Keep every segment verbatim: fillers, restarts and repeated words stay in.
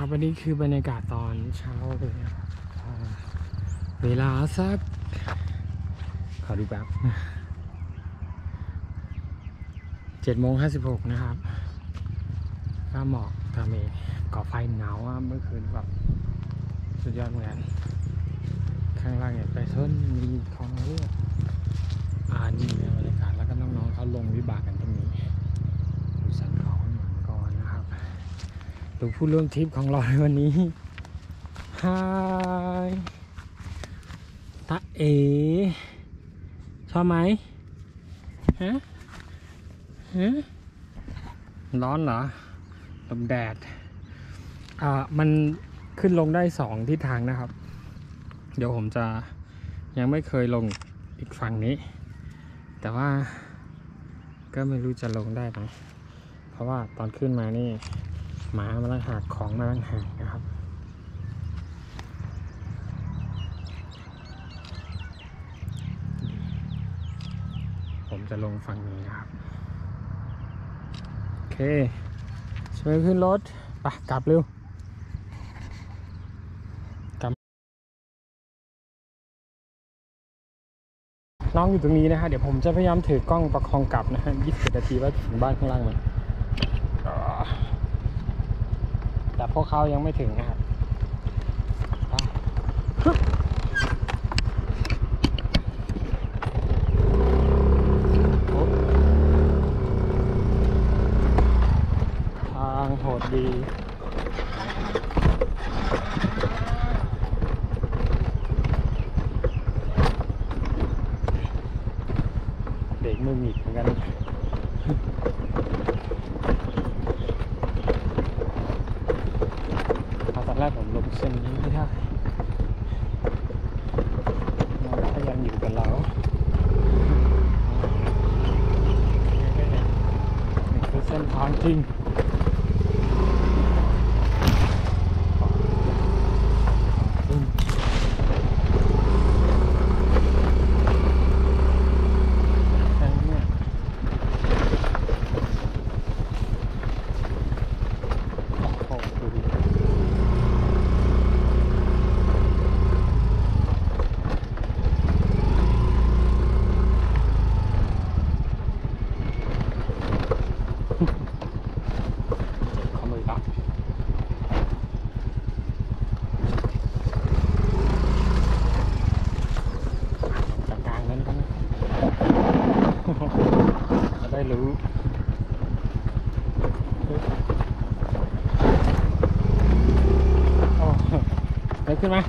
ครับวันนี้คือบรรยากาศตอนเช้าเลยนะครับเวลาสักขอดูแป๊บเจ็ดโมงห้าสิบหกนะครับก็หมอกทำเองก่อไฟหนาวเมื่อคืนแบบสุดยอดเหมือนกันข้างล่างเนี่ยไปต้นมีคลองเลือดอ่านี่ในบรรยากาศแล้วก็น้องๆเขาลงวิบากกันตรงนี้ดูสันเขาหน่อยก่อนนะครับดูผู้ร่วมทริปของเราในวันนี้ฮายตาเอชอบไหมฮะฮะร้อนเหรอลมแดดอ่ามันขึ้นลงได้สองทิศทางนะครับเดี๋ยวผมจะยังไม่เคยลงอีกฝั่งนี้แต่ว่าก็ไม่รู้จะลงได้ไหมเพราะว่าตอนขึ้นมานี่หมามาลังหากของมาลังหากนะครับผมจะลงฝั่งนี้นะครับโอเคช่วยขึ้นรถไปกลับเร็วน้องอยู่ตรงนี้นะฮะเดี๋ยวผมจะพยายามถือกล้องประคองกลับนะฮะยี่สิบนาทีว่าถึงบ้านข้างล่างไหมแต่พวกเขายังไม่ถึงนะครับทางโหดดีเด็กมือหงิกเหมือนกันตอนแรกผมลงเส้นนี้ไม่ได้น้องก็ยังอยู่กับเรานี่คือเส้นทางจริงจะได้รู้โอ้ได้ขึ้นไหม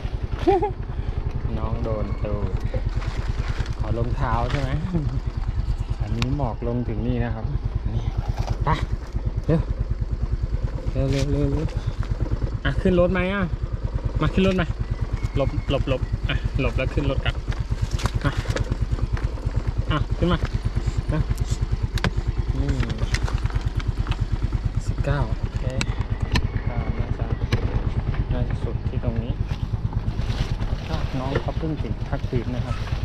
น้องโดนตูดขอลงเท้าใช่ไหม อันนี้หมอกลงถึงนี่นะครับนี่ไปเร็วเร็วเร็วเร็วอ่ะขึ้นรถไหมอ่ะมาขึ้นรถไหมหลบหลบหลบอ่ะหลบแล้วขึ้นรถกลับอ่ะอ่ะขึ้นมานะนี่สิบเก้าโอเคก็น่าจะน่าจะสุดที่ตรงนี้น้องเขาเพิ่งถึงพักคืนนะครับ